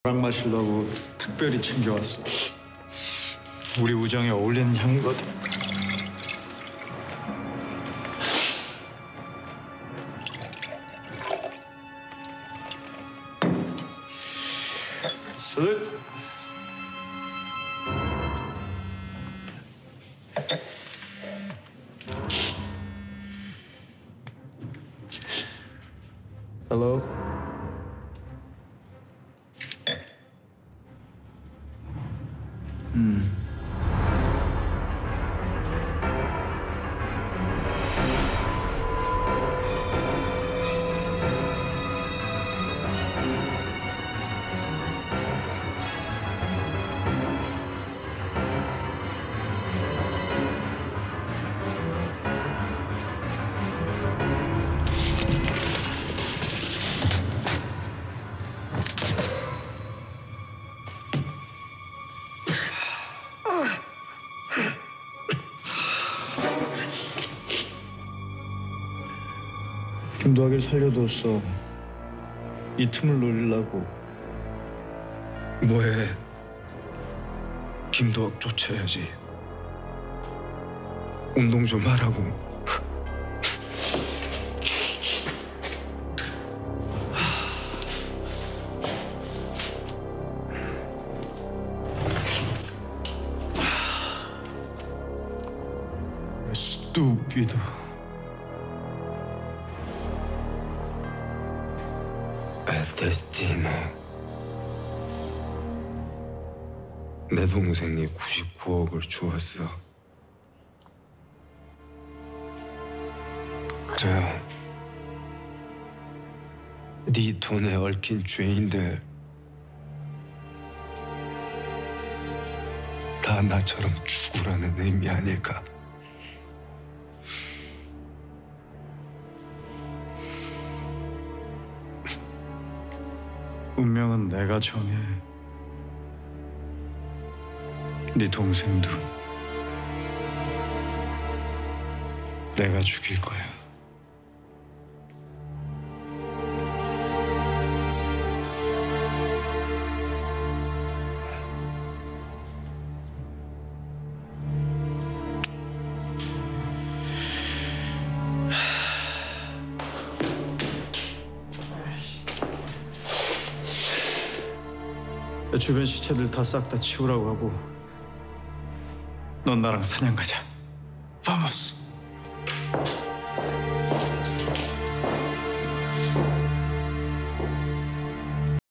약 마시려고 특별히 챙겨왔어. 우리 우정에 어울리는 향이거든. 쓱. Hello? 김도학을 살려뒀어. 이 틈을 노리려고. 뭐해? 김도학 쫓아야지. 운동 좀 하라고. 스투피드. 데스티노. 내 동생이 99억을 주었어. 그래. 네 돈에 얽힌 죄인들 다 나처럼 죽으라는 의미 아닐까? 운명은 내가 정해. 네 동생도 내가 죽일 거야. 주변 시체들 다 싹 다 치우라고 하고 넌 나랑 사냥 가자. 바모스.